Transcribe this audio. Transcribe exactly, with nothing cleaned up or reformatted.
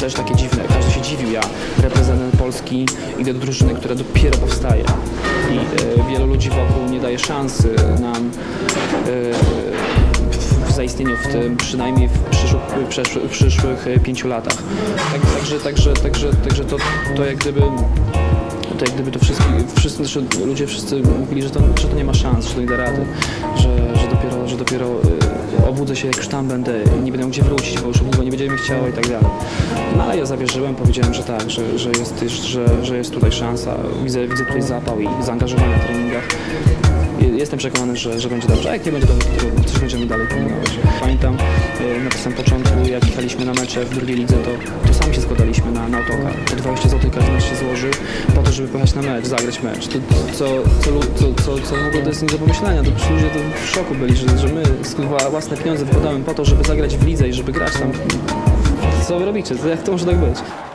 też takie dziwne, każdy się dziwił, ja reprezentant Polski, idę do drużyny, która dopiero powstaje i e, wielu ludzi wokół nie daje szansy nam e, w zaistnieniu w tym, przynajmniej w przyszłych, w przyszłych pięciu latach. Tak, także, także, także, także to, to jak gdyby to jak gdyby to wszystkie, wszyscy, znaczy ludzie wszyscy mówili, że to, że to nie ma szans, że to nie da rady, że, że dopiero, że dopiero y, obudzę się jak już tam będę i nie będę miał gdzie wrócić, bo już długo nie będzie mi chciało i tak dalej. No ale ja zawierzyłem, powiedziałem, że tak, że, że, jest, że, że jest tutaj szansa, widzę, widzę tutaj zapał i zaangażowanie w treningach. Jestem przekonany, że, że będzie dobrze, a jak nie będzie dobrze, to coś będziemy dalej kombinować. Pamiętam na samym początku, jak jechaliśmy na mecze w drugiej lidze, to, to sami się składaliśmy na, na autokar. Po dwadzieścia złotych każdy mecz się złożył po to, żeby pojechać na mecz, zagrać mecz. To, co, co, co, co, co w ogóle to jest nie do pomyślenia, to ludzie to w szoku byli, że, że my własne pieniądze wkładamy po to, żeby zagrać w lidze i żeby grać tam. Co wy robicie? Jak to może tak być?